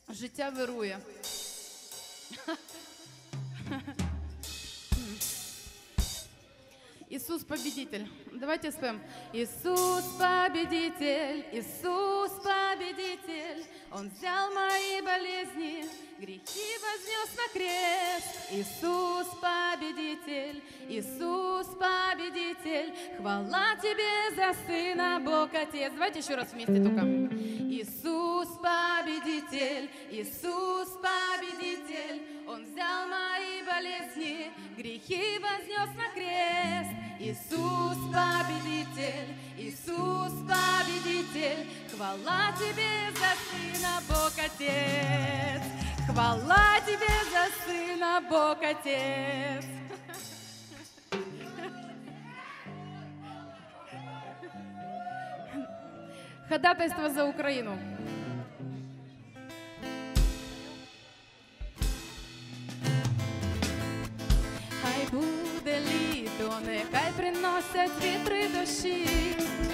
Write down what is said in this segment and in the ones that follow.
Життя вирує. Иисус победитель. Давайте споем. Иисус победитель, Иисус победитель. Он взял мои болезни, грехи вознес на крест. Иисус победитель, Иисус победитель. Хвала тебе за Сына, Бог Отец. Давайте еще раз вместе только. Иисус победитель, Иисус победитель. Он взял мои болезни, грехи вознес на крест. Иисус победитель, Иисус победитель. Хвала тебе за Сына, Бог Отец. Хвала тебе за Сына, Бог Отец. Ходатайство за Україну. Хай буде літо, нехай приносять вітри дощі.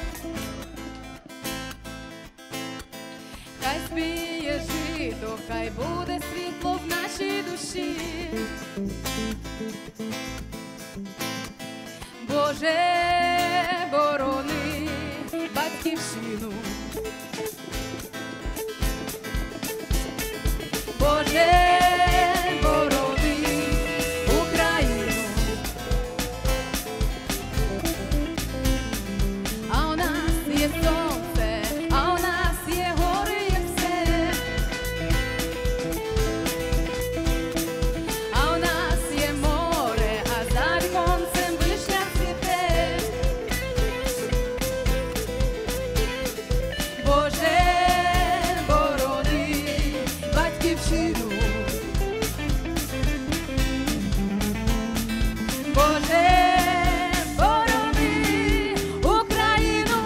Хай спіє жито, хай буде світло в нашій душі. Боже, борони батьківщину. Боже, борони Україну. А у нас є сонце, а у нас є гори, є все. А у нас є море, а за віконцем вишня цвіте. Боже, борони батьківщину. Боже, борони Україну.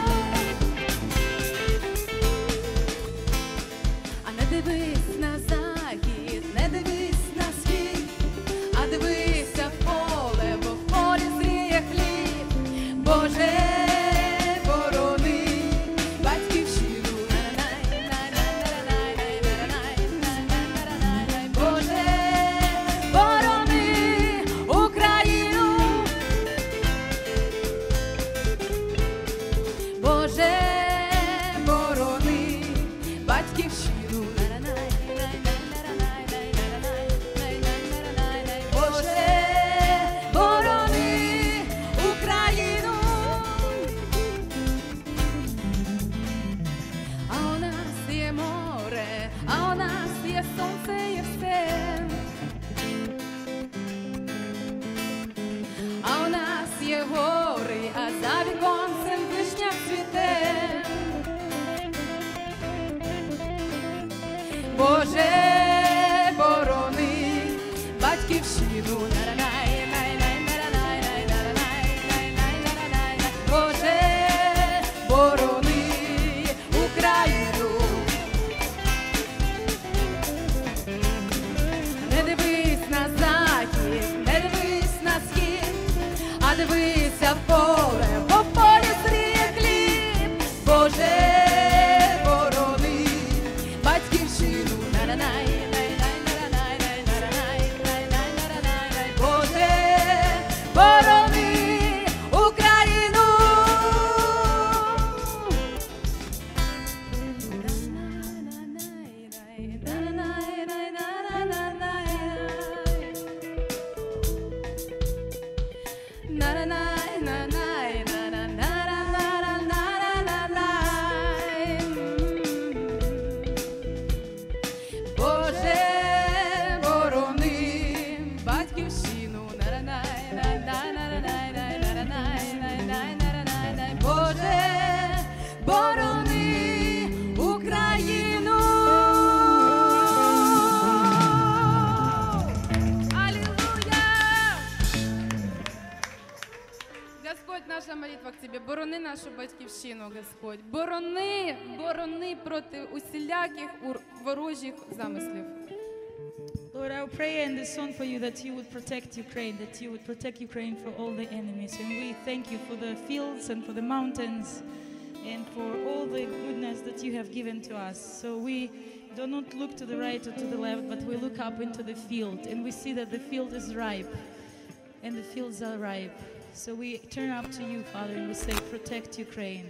А не дивись на захід, не дивись на схід, а дивися в поле, бо в полі зріє хліб. Боже, борони батьківщину. Боже, борони Україну. Боже, борони батьківщину. Боже, борони Україну. А у нас є море, а у нас є сонце, є все. А у нас є гори, а за віконцем вишня цвіте. Боже, борони батьківщину. Боже, борони Україну. Не дивись на захід, не дивись на схід, а дивися в поле, бо в полі зріє хліб. Боже, борони батьківщину. Боже, борони Україну. Боже, борони батьківщину. Боже, борони Україну. Аллилуйя! Господь, наша молитва к Тебе. Борони нашу батьківщину, Господь. Борони, борони проти усіляких ворожих замислів. Lord, I will pray in this song for you that you would protect Ukraine, that you would protect Ukraine for all the enemies. And we thank you for the fields and for the mountains and for all the goodness that you have given to us. So we do not look to the right or to the left, but we look up into the field and we see that the field is ripe and the fields are ripe. So we turn up to you, Father, and we say, protect Ukraine.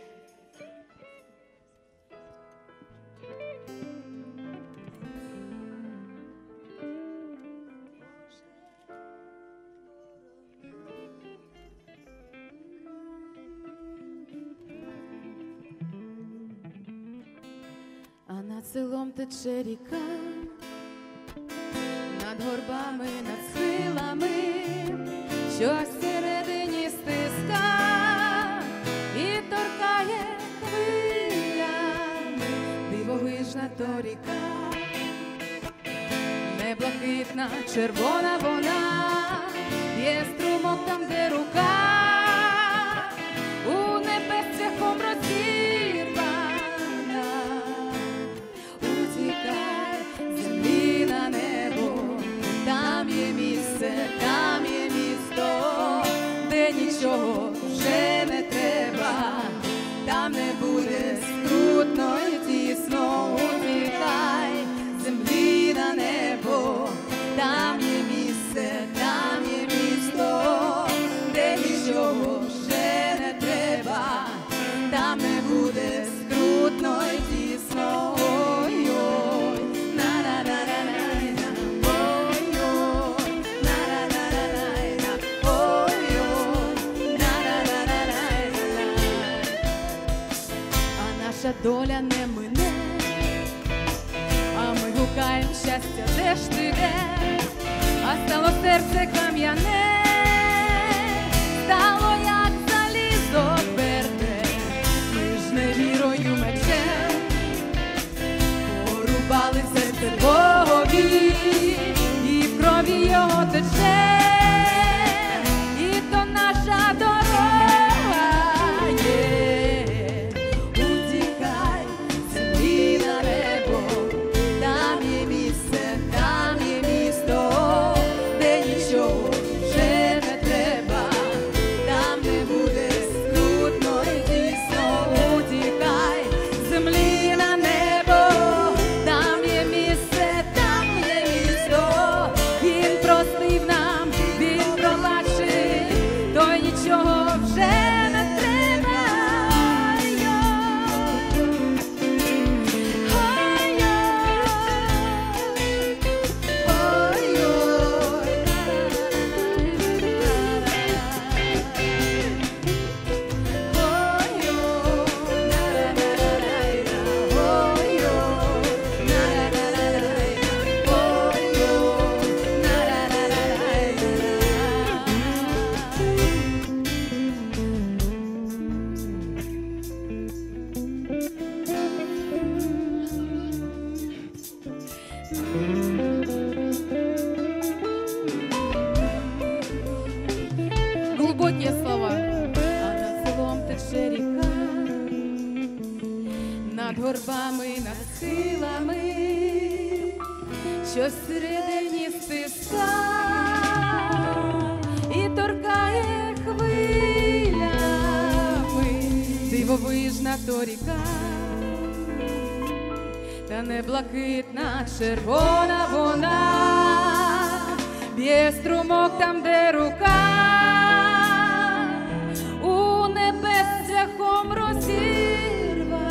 А над селом тече ріка, над горбами, над схилами, що всередині стиска і торкає хвилями. Дивовижна то ріка, не блакитна, червона вона, є струмок там, де рука у небес цвяхом розірвана. Утікай з землі на небо, там є місце, там є місто, де нічого вже не треба, там не буде скрутно і тісно. Утікай з землі на небо, там є місце, там є місто, де нічого вже не треба, там не буде скрутно і тісно. Ой-ой, на-на-на-на-на-на, ой-ой, на-на-на-на-на-на, ой-ой, на-на-на-на-на-на. А наша доля не мине, а ми гукаємо щастя, де ж ти де? А стало серце кам'яне, стало як залізо тверде, ми ж невірою мечем порубали серце Богові, і в крові його тече, і то наша дорога є. Утікай з землі на небо, там є місце, там є місто, де нічого вже не треба, там не буде скрутно і тісно. Утікай з землі на небо, там є місце, там є місто. Він простив нам, він пробачив, то й нічого вже не треба. Глубокие слова. А над селом тече ріка, над горбами, над схилами, що всередині стиска і торкає хвилями. Дивовижна то ріка, та не блакитна, червона вона, б'є струмок там, де рука у небес цвяхом розірвана.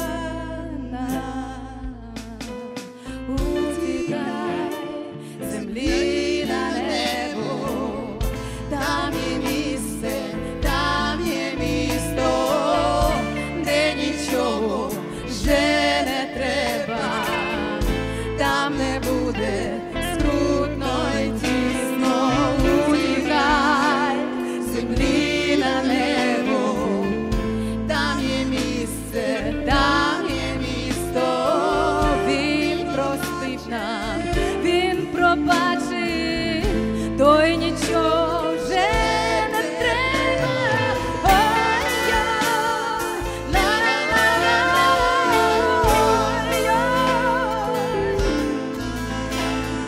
Утікай з землі на небо, там є місце, там є місто, де нічого вже не треба, там не буде скрутно і тісно. Утікай з землі на небо, там є місце, там є місто. Він простив нам, він пробачив, то й нічого вже не треба. Ой-ой, на-на-на-на, ой-ой.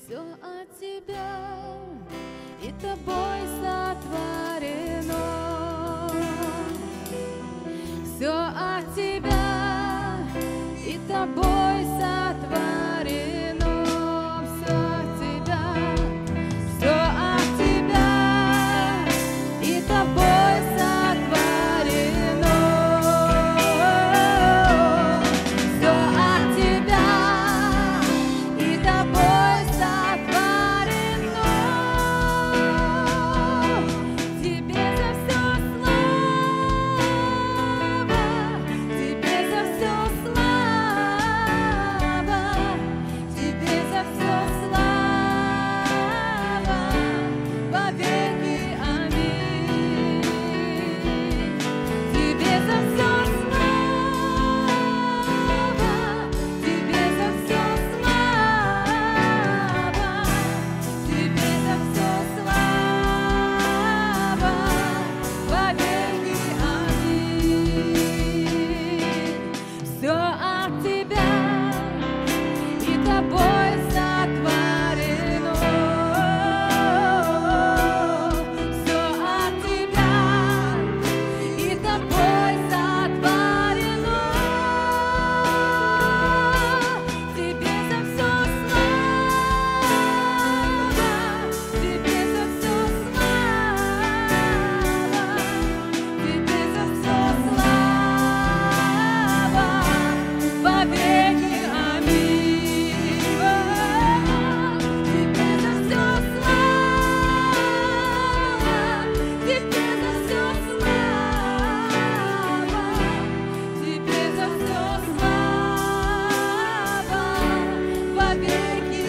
Все от Тебя и Тобой сотворено. Все от Тебя и Тобой сотворено. Все от Тебя, все от Тебя и Тобой сотворено. Все от Тебя и Тобой сотворено. Тебе за все слава, Тебе за все слава, Тебе за все слава, во веки аминь. Тебе за все слава, Тебе за все слава, Тебе за все слава, во веки аминь. Все от Тебя и Тобой сотворено. Все от Тебя и Тобой сотворено. Тебе за все слава, Тебе за все слава, Тебе за все слава, во веки аминь. Тебе за все слава, Тебе за все слава, Тебе за все слава, во веки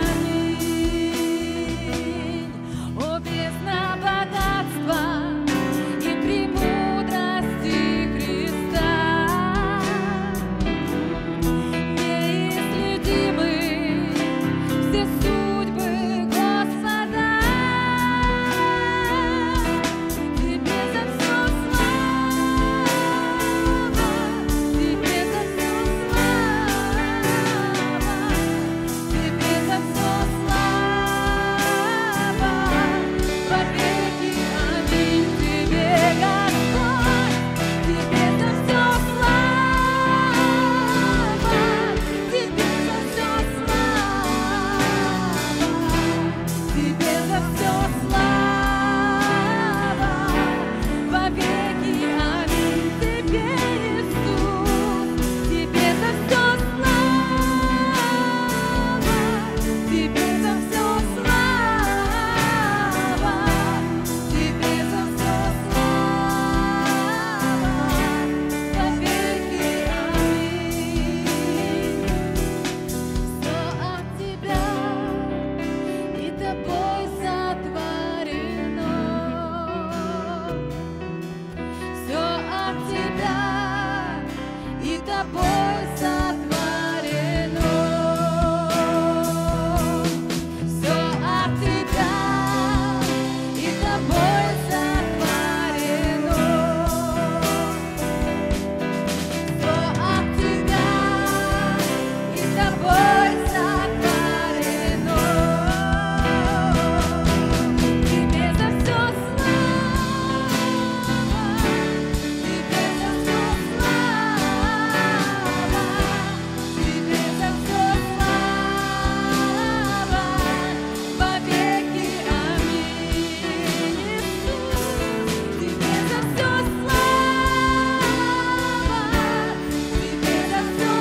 аминь. О, бездна богатства и премудрости Христа, неисследимы все судьбы Господа. Тебе за все слава, Тебе за все слава, Тебе за все слава, во веки аминь. Тебе, Господь, Тебе за все слава, Тебе за все слава, Тебе за все слава, во веки аминь. Тебе, Иисус, Тебе за все слава, Тебе за все слава, Тебе за все слава, во веки аминь. Все от Тебя и Тобой сотворено. Все от Тебя и Тобой сотворено. Все от Тебя и Тобой сотворено. Все от Тебя и Тобой сотворено. Тебе за все слава, Тебе за все слава, Тебе за все слава, во веки аминь. Иисус, Тебе за все слава, Тебе за все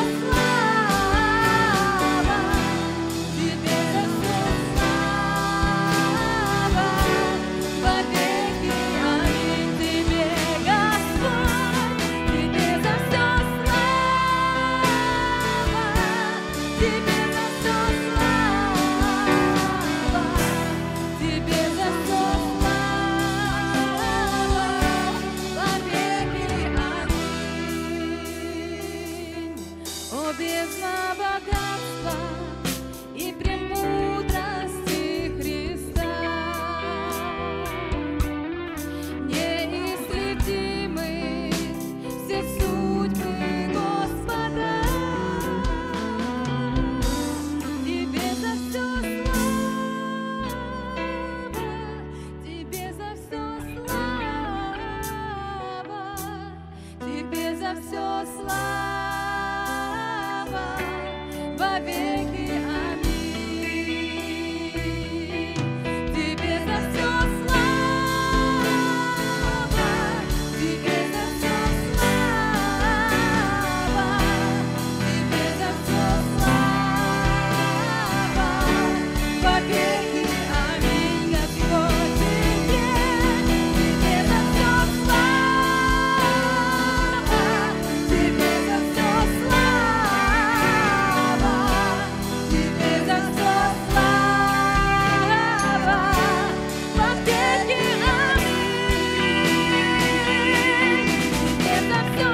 слава, Тебе за все слава, во веки аминь. Тебе, Господь, Тебе за все слава, Тебе за все слава, Тебе за все слава, во веки аминь. О, бездна богатства и премудрости Христа, неисследимы все судьбы Господа. Тебе за все слава, слава во веки. Аминь. Тебе за все слава, тебе за все слава, тебе за все слава во веки. Аминь, Господь, тебе за все слава, тебе за все слава, тебе за все слава во веки. Аминь. Тебе за все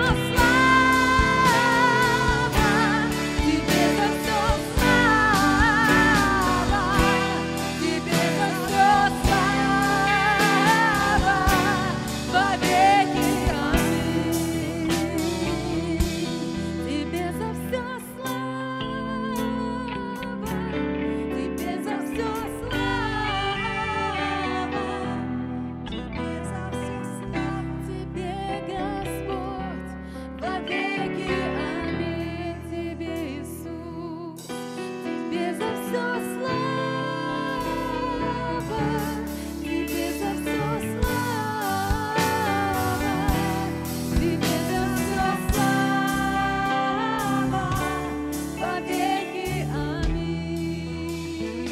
слава, тебе за все слава, тебе за все слава во веки. Аминь. Тебе за все слава, тебе за все слава, тебе за все слава, тебе, Господь, во веки. Аминь. Тебе, Иисус, тебе за все слава, тебе за все слава, тебе за все слава во веки. Аминь.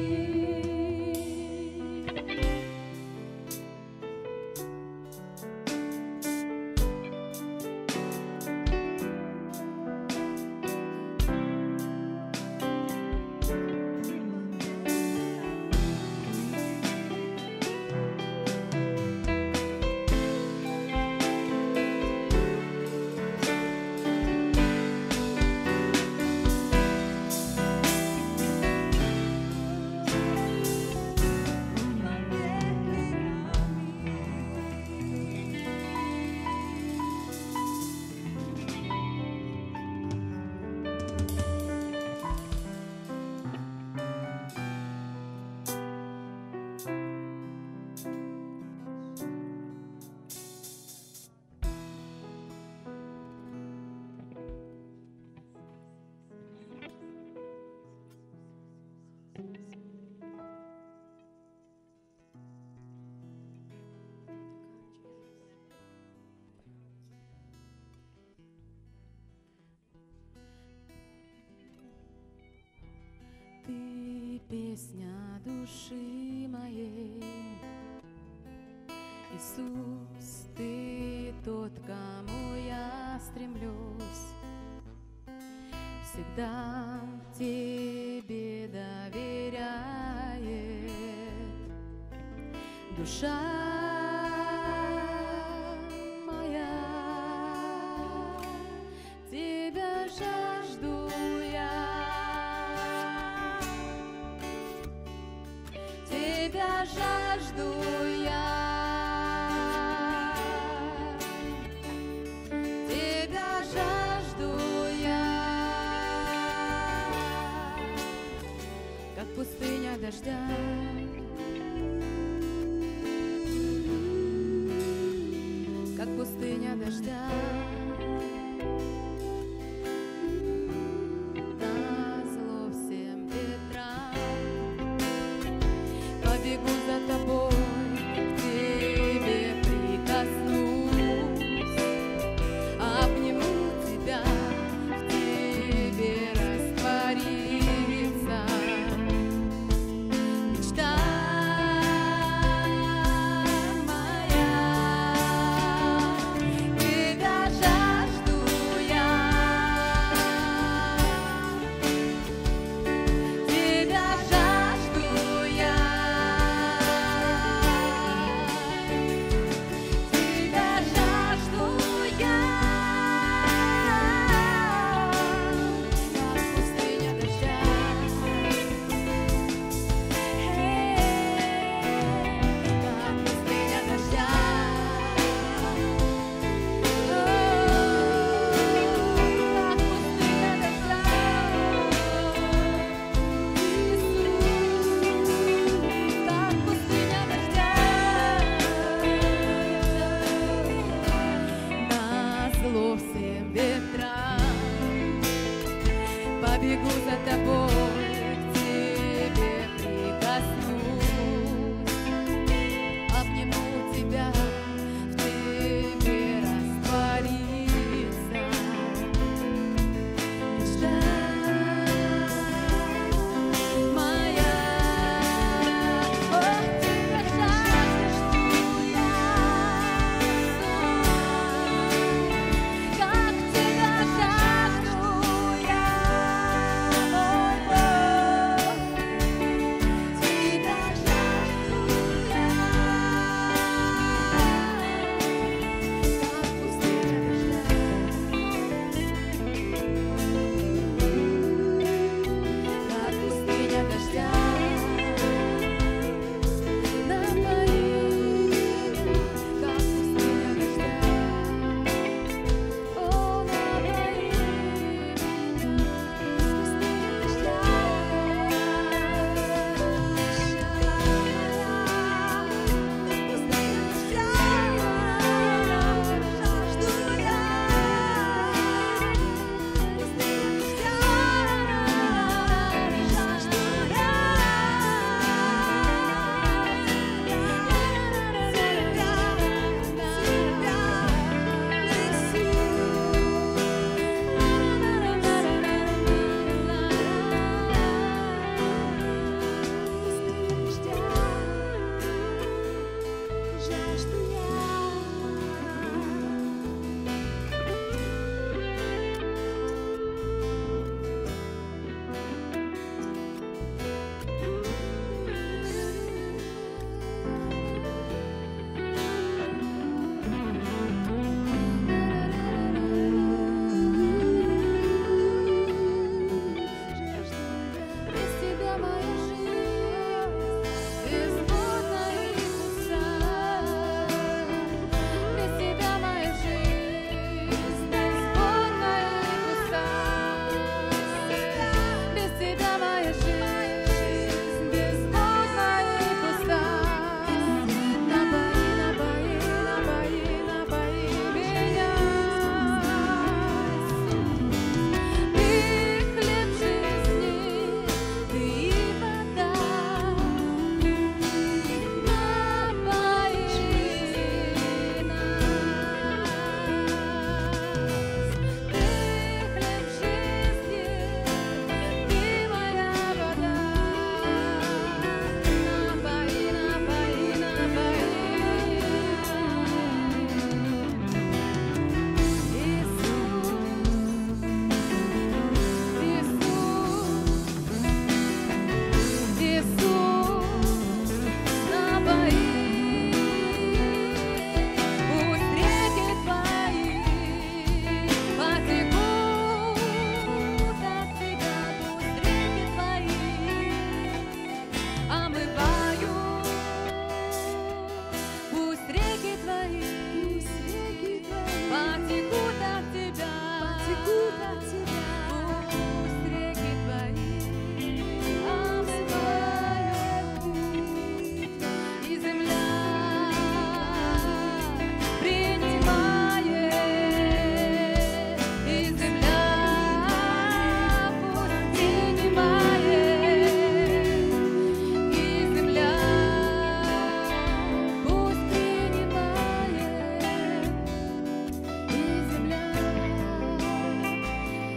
Ты песня души моей, Иисус, Ты тот, к кому я стремлюсь, всегда Тебе доверяет душа моя, Тебя жажду я, Тебя жажду я, Тебя жажду я, как пустыня дождя, как пустыня дождя. Назло всем ветрам побегу за Тобой, к Тебе прикоснусь, обниму Тебя, в Тебе раствориться. Мечта моя, Тебя побегу за тобой, к тебе прикоснусь, обниму тебя, в тебе раствориться. Мечта моя, ох, тебя жажду я, как тебя жажду я, мой Бог, тебя жажду я, как пустыня дождя, напои, как пустыня дождя, о, напои меня, пустыня дождя, жажду я, без тебя моя жизнь безводна и пуста, без тебя моя жизнь безводна и пуста, без тебя моя жизнь безводна и пуста. Напои, напои, напои, напои меня, ты хлеб жизни, ты вода, напои нас. Ты хлеб жизни, ты моя вода, напои, напои, напои. Иисус, напои, пусть реки твои потекут от тебя, пусть реки твои омывают, пусть реки твои потекут от тебя, пусть реки твои омывают, и земля принимает, и земля пусть принимает, и земля пусть принимает, и земля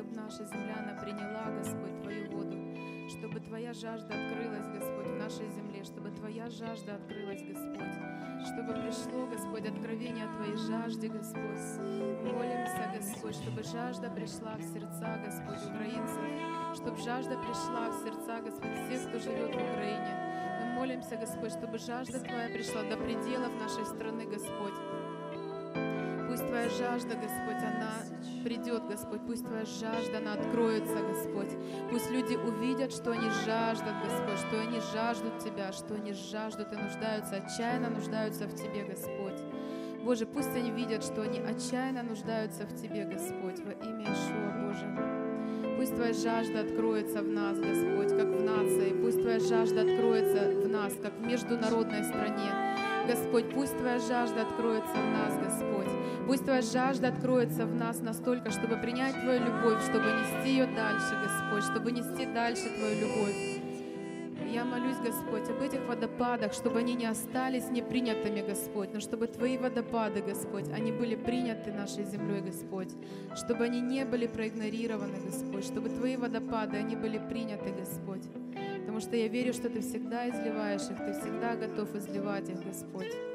чтобы наша земля, она приняла, Господь, Твою воду, чтобы Твоя жажда открылась, Господь, в нашей земле, чтобы Твоя жажда открылась, Господь, чтобы пришло, Господь, откровение о Твоей жажде, Господь. Молимся, Господь, чтобы жажда пришла в сердца, Господь, украинцев, чтобы жажда пришла в сердца, Господь, всех, кто живет в Украине. Мы молимся, Господь, чтобы жажда Твоя пришла до пределов нашей страны, Господь. Пусть Твоя жажда, Господь, она придет, Господь. Пусть Твоя жажда, она откроется, Господь. Пусть люди увидят, что они жаждут, Господь, что они жаждут Тебя, что они жаждут и нуждаются, отчаянно нуждаются в Тебе, Господь. Боже, пусть они видят, что они отчаянно нуждаются в Тебе, Господь, во имя Иешуа, Боже. Пусть Твоя жажда откроется в нас, Господь, как в нации. Пусть Твоя жажда откроется в нас, как в международной стране. Господь, пусть Твоя жажда откроется в нас, Господь. Пусть Твоя жажда откроется в нас настолько, чтобы принять Твою любовь, чтобы нести ее дальше, Господь, чтобы нести дальше Твою любовь. Я молюсь, Господь, об этих водопадах, чтобы они не остались непринятыми, Господь, но чтобы Твои водопады, Господь, они были приняты нашей землей, Господь, чтобы они не были проигнорированы, Господь, чтобы Твои водопады, они были приняты, Господь. Потому что я верю, что Ты всегда изливаешь их, Ты всегда готов изливать их, Господь.